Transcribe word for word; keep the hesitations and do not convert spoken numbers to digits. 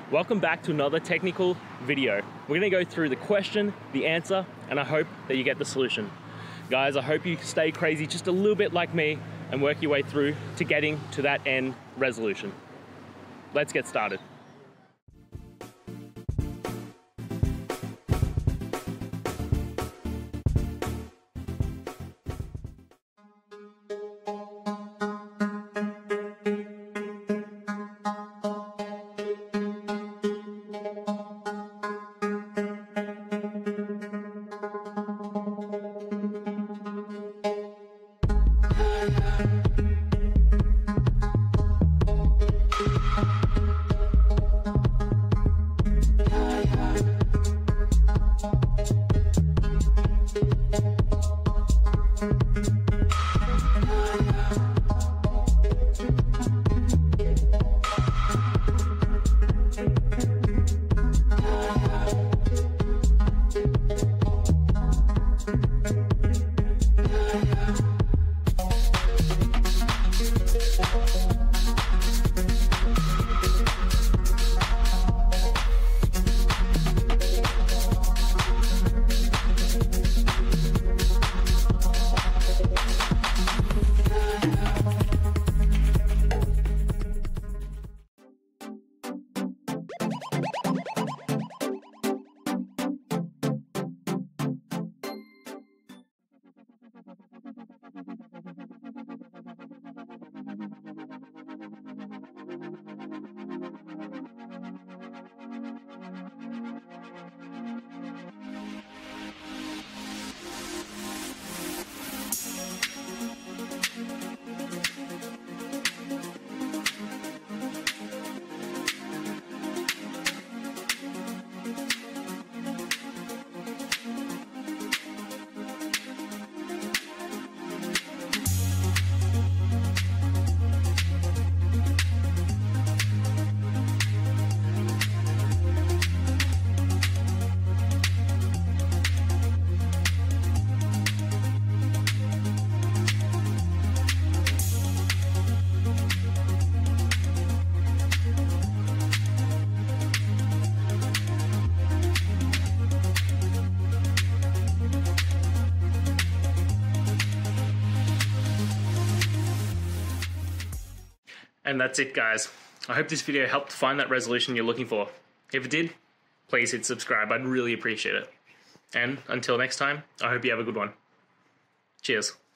Welcome back to another technical video. We're gonna go through the question, the answer, and I hope that you get the solution. Guys, I hope you stay crazy just a little bit like me and work your way through to getting to that end resolution. Let's get started. And that's it, guys. I hope this video helped find that resolution you're looking for. If it did, please hit subscribe. I'd really appreciate it. And until next time, I hope you have a good one. Cheers.